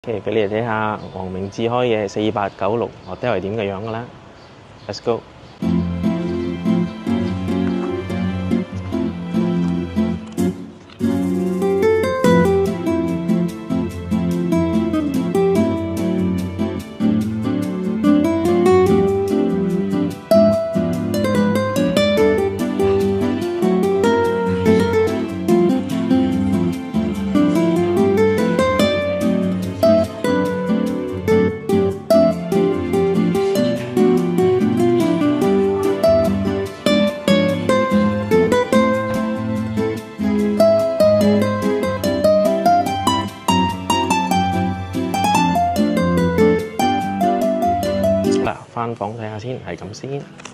OK，俾你哋睇下黃明志開嘅4896 hotel 係點嘅樣㗎啦。Let's go。嗱，翻房睇下先，係咁先。